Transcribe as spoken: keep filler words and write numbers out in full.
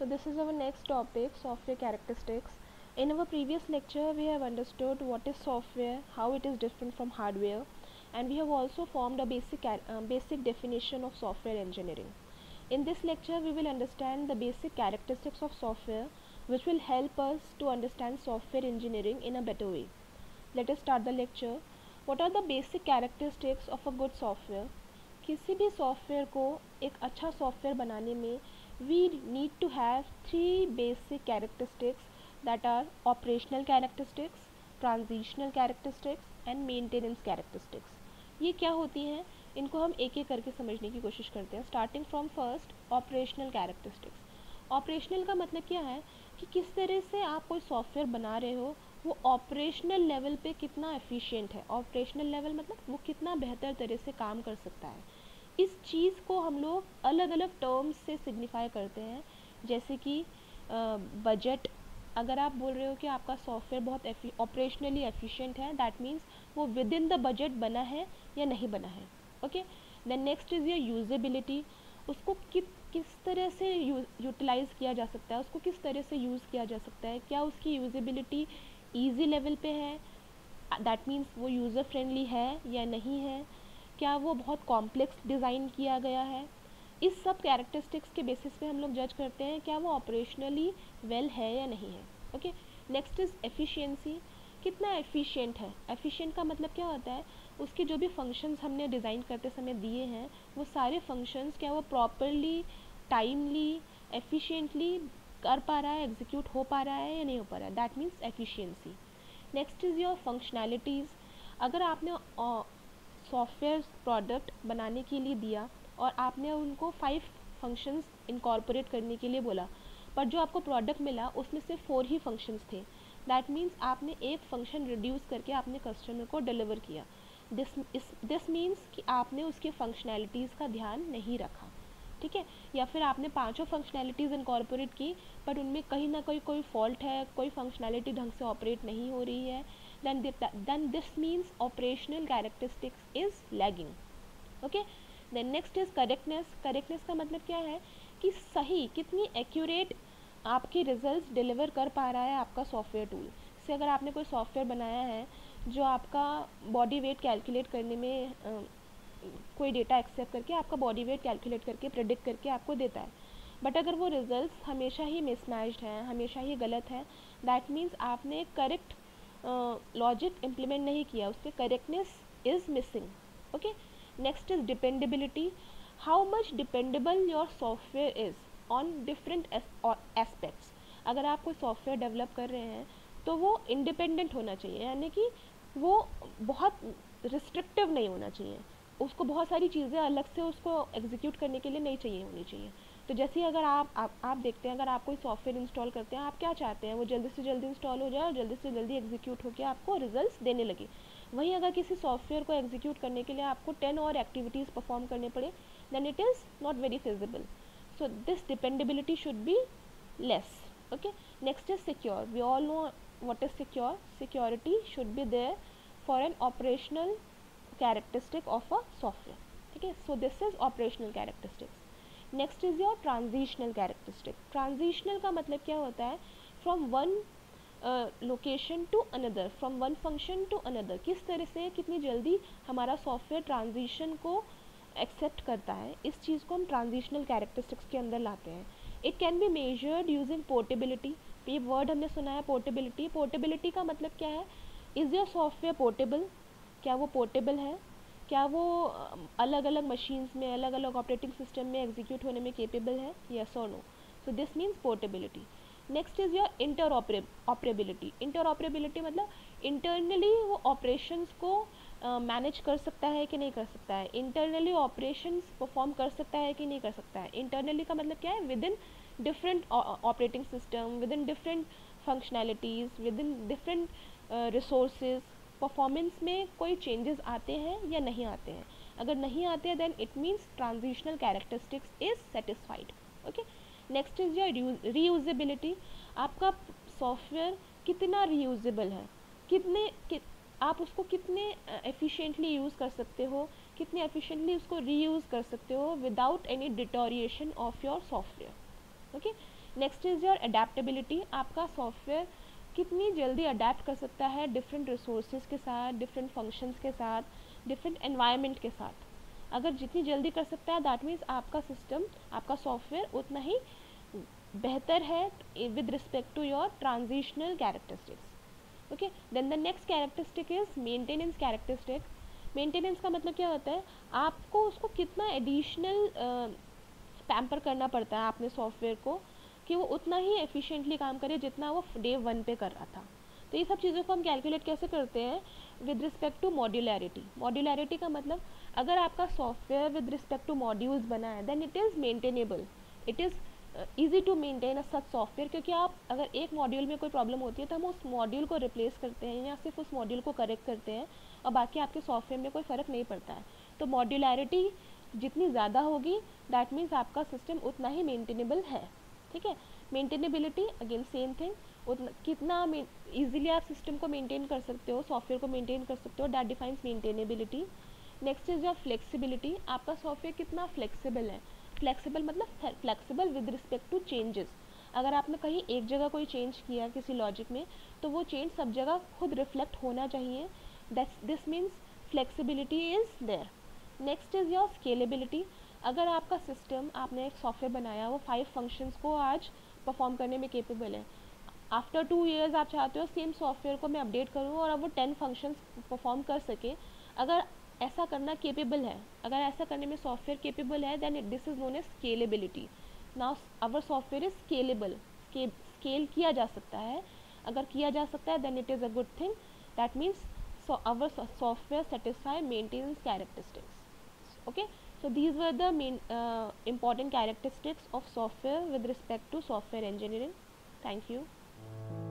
this is our next topic, software characteristics. In our previous lecture, we have understood what is software, how it is different from hardware, and we have also formed a basic uh, basic definition of software engineering. In this lecture, we will understand the basic characteristics of software, which will help us to understand software engineering in a better way. Let us start the lecture. What are the basic characteristics of a good software? किसी भी software को एक अच्छा software बनाने में we need to have three basic characteristics, that are operational characteristics, transitional characteristics and maintenance characteristics. ये क्या होती हैं, इनको हम एक एक करके समझने की कोशिश करते हैं. Starting from first, operational characteristics. Operational का मतलब क्या है कि किस तरह से आप कोई सॉफ्टवेयर बना रहे हो, वो ऑपरेशनल लेवल पे कितना एफिशिएंट है. ऑपरेशनल लेवल मतलब वो कितना बेहतर तरह से काम कर सकता है. इस चीज़ को हम लोग अलग अलग टर्म्स से सिग्निफाई करते हैं, जैसे कि बजट. अगर आप बोल रहे हो कि आपका सॉफ्टवेयर बहुत ऑपरेशनली एफिशिएंट है, दैट मीन्स वो विद इन द बजट बना है या नहीं बना है. Okay, then next is your usability. उसको कि, किस तरह से यूटिलाइज़ किया जा सकता है, उसको किस तरह से यूज़ किया जा सकता है. क्या उसकी यूजेबिलिटी ईजी लेवल पे है, दैट मीन्स वो यूज़र फ्रेंडली है या नहीं है. क्या वो बहुत कॉम्प्लेक्स डिज़ाइन किया गया है. इस सब कैरेक्टरिस्टिक्स के बेसिस पे हम लोग जज करते हैं क्या वो ऑपरेशनली वेल है या नहीं है. Okay, next is efficiency. कितना एफिशिएंट है. एफिशिएंट का मतलब क्या होता है, उसके जो भी फंक्शंस हमने डिज़ाइन करते समय दिए हैं, वो सारे फंक्शंस क्या वो प्रॉपरली, टाइमली, एफिशिएंटली कर पा रहा है, एग्जीक्यूट हो पा रहा है या नहीं हो पा रहा है. That means efficiency. Next is your functionalities. अगर आपने सॉफ्टवेयर प्रोडक्ट बनाने के लिए दिया और आपने उनको फाइव फंक्शंस इनकॉर्पोरेट करने के लिए बोला, पर जो आपको प्रोडक्ट मिला उसमें सिर्फ फोर ही फंक्शंस थे, दैट मीन्स आपने एक फंक्शन रिड्यूस करके आपने कस्टमर को डिलीवर किया. दिस दिस मीन्स कि आपने उसके फंक्शनैलिटीज़ का ध्यान नहीं रखा. ठीक है, या फिर आपने पांचों फंक्शनैलिटीज़ इनकॉर्पोरेट की, बट उनमें कहीं ना कहीं कोई फॉल्ट है, कोई फंक्शनैलिटी ढंग से ऑपरेट नहीं हो रही है, then then this means operational characteristics is lagging. okay, then next is correctness. correctness का मतलब क्या है कि सही, कितनी एक्यूरेट आपके रिजल्ट्स डिलीवर कर पा रहा है आपका सॉफ्टवेयर टूल. से अगर आपने कोई सॉफ्टवेयर बनाया है जो आपका बॉडी वेट कैलकुलेट करने में आ, कोई डेटा एक्सेप्ट करके आपका बॉडी वेट कैलकुलेट करके प्रेडिक्ट करके आपको देता है, बट अगर वो रिजल्ट्स हमेशा ही मिसमैच्ड हैं, हमेशा ही गलत है, दैट मीन्स आपने करेक्ट लॉजिक इम्प्लीमेंट नहीं किया, उसके correctness is missing. Okay, next is dependability. How much dependable your software is on different aspects. अगर आप कोई सॉफ्टवेयर डेवलप कर रहे हैं तो वो इंडिपेंडेंट होना चाहिए, यानी कि वो बहुत रिस्ट्रिक्टिव नहीं होना चाहिए, उसको बहुत सारी चीज़ें अलग से उसको एग्जीक्यूट करने के लिए नहीं चाहिए होनी चाहिए. तो जैसे अगर आप आप आप देखते हैं, अगर आप कोई सॉफ्टवेयर इंस्टॉल करते हैं, आप क्या चाहते हैं, वो जल्दी से जल्दी इंस्टॉल हो जाए और जल्दी से जल्दी एग्जीक्यूट होकर आपको रिजल्ट्स देने लगे. वहीं अगर किसी सॉफ्टवेयर को एग्जीक्यूट करने के लिए आपको टेन और एक्टिविटीज़ परफॉर्म करने पड़े, then it is not very feasible. So this dependability should be less. Okay, next is secure. We all know what is secure. Security should be there for an operational characteristic of a software. ठीक है, so this is operational characteristics. Next is your transitional characteristic. Transitional का मतलब क्या होता है, from one location to another, from one function to another. किस तरह से, कितनी जल्दी हमारा सॉफ्टवेयर ट्रांजिशन को एक्सेप्ट करता है, इस चीज़ को हम ट्रांजिशनल कैरेक्टरिस्टिक्स के अंदर लाते हैं. It can be measured using portability. ये वर्ड हमने सुना है, पोर्टेबिलिटी. पोर्टेबिलिटी का मतलब क्या है, इज़ योर सॉफ्टवेयर पोर्टेबल. क्या वो पोर्टेबल है, क्या वो अलग अलग मशीन्स में, अलग अलग ऑपरेटिंग सिस्टम में एग्जीक्यूट होने में केपेबल है, यस और no. So this means portability. Next is your interoperability. Interoperability मतलब इंटरनली वो ऑपरेशंस को मैनेज uh, कर सकता है कि नहीं कर सकता है, इंटरनली ऑपरेशंस परफॉर्म कर सकता है कि नहीं कर सकता है. इंटरनली का मतलब क्या है, within different operating system, within different functionalities, within different resources, performance में कोई चेंजेस आते हैं या नहीं आते हैं. अगर नहीं आते हैं then it means transitional characteristics is satisfied. Okay, next is your reusability. आपका सॉफ्टवेयर कितना रीयूजेबल है, कितने कि, आप उसको कितने एफिशिएंटली यूज़ कर सकते हो, कितने एफिशिएंटली उसको रीयूज़ कर सकते हो without any deterioration of your software. Okay, next is your adaptability, आपका सॉफ्टवेयर कितनी जल्दी अडेप्ट कर सकता है डिफरेंट रिसोर्सेज के साथ, डिफरेंट फंक्शंस के साथ, डिफरेंट एनवायरनमेंट के साथ। अगर जितनी जल्दी कर सकता है दैट मीन्स आपका सिस्टम, आपका सॉफ्टवेयर उतना ही बेहतर है with respect to your transitional characteristics. Okay, then the next characteristic is maintenance characteristic. Maintenance का मतलब क्या होता है, आपको उसको कितना एडिशनल पैम्पर करना पड़ता है अपने सॉफ्टवेयर को कि वो उतना ही एफिशिएंटली काम करे जितना वो डे वन पे कर रहा था। तो ये सब चीज़ों को हम कैलकुलेट कैसे करते हैं, with respect to modularity. Modularity का मतलब अगर आपका software with respect to modules बना है then it is maintainable, it is easy to maintain a such software. क्योंकि आप अगर एक मॉड्यूल में कोई प्रॉब्लम होती है तो हम उस मॉड्यूल को रिप्लेस करते हैं या सिर्फ उस मॉड्यूल को करेक्ट करते हैं और बाकी आपके सॉफ्टवेयर में कोई फ़र्क नहीं पड़ता है। तो मॉड्यूलैरिटी जितनी ज़्यादा होगी दैट मीन्स आपका सिस्टम उतना ही मेंटेनेबल है। ठीक है, मेंटेनेबिलिटी अगेन सेम थिंग, उतना कितना ईजिली आप सिस्टम को मेंटेन कर सकते हो, सॉफ्टवेयर को मेंटेन कर सकते हो, that defines maintainability. Next is your flexibility, आपका सॉफ्टवेयर कितना फ्लेक्सिबल है। फ्लेक्सिबल मतलब flexible with respect to changes. अगर आपने कहीं एक जगह कोई चेंज किया किसी लॉजिक में तो वो चेंज सब जगह खुद रिफ्लेक्ट होना चाहिए, that's this means flexibility is there. Next is your scalability, अगर आपका सिस्टम, आपने एक सॉफ्टवेयर बनाया वो फाइव फंक्शंस को आज परफॉर्म करने में केपेबल है, आफ्टर टू इयर्स आप चाहते हो सेम सॉफ्टवेयर को मैं अपडेट करूँ और अब वो टेन फंक्शंस परफॉर्म कर सके, अगर ऐसा करना केपेबल है, अगर ऐसा करने में सॉफ्टवेयर केपेबल है then this is known as scalability. Now our software is scalable, scale किया जा सकता है, अगर किया जा सकता है then it is a good thing, that means our software satisfy maintenance characteristics. Okay, so these were the main uh, important characteristics of software with respect to software engineering. Thank you.